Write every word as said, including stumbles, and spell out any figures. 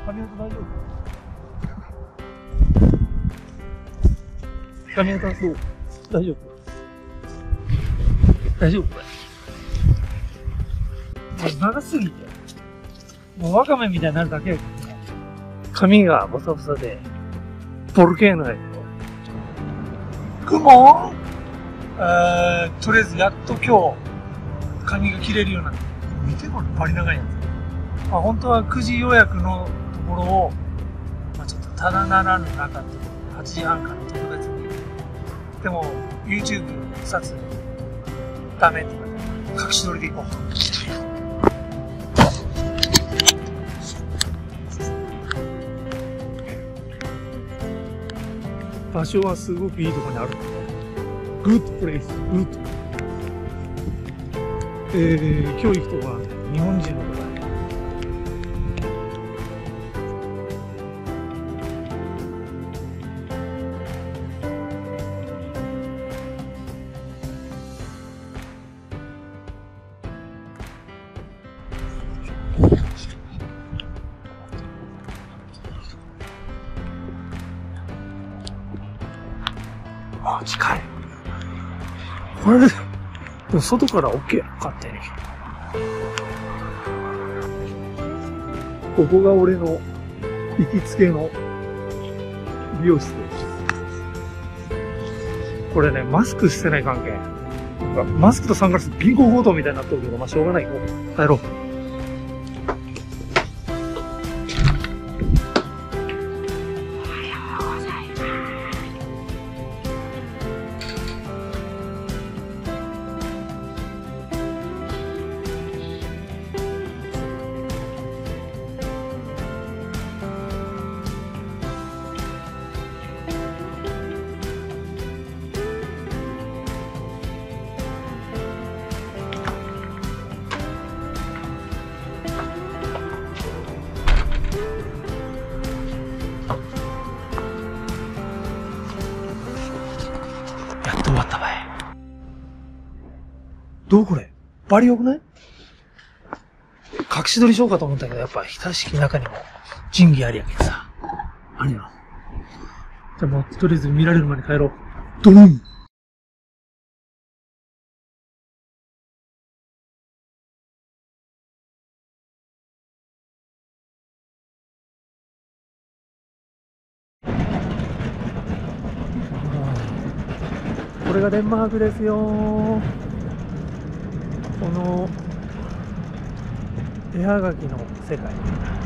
髪型大丈夫？髪型どう？大丈夫？大丈夫？これ。もう長すぎて。もうワカメみたいになるだけやけどね。髪がボサボサで、ボルケーノやけど。雲えー、とりあえずやっと今日、髪が切れるようになって。見てこれ、バリ長いやつ。まあ、本当はくじ予約のところを、まあ、ちょっとただならぬ中とはちじはんから特別に。でも、YouTube 撮影、ダメって言われて、隠し撮りで行こう。場所はすごくいいところにある。グッドプレイス、グッド。えー、今日行くとこは日本人の方だね。あ、近い。これで、でも外から OK やろ、勝手に。ここが俺の行きつけの美容室です。これね、マスクしてない関係。マスクとサングラス、銀行強盗みたいになっとるけど、まあしょうがないよ。帰ろう。終わったばい。どうこれバリ良くない？隠し撮りしようかと思ったけど、やっぱ親しき中にも仁義ありやけどさ。あれよ。じゃあもうとりあえず見られる前に帰ろう。ドン！これがデンマークですよ。この絵はがきの世界。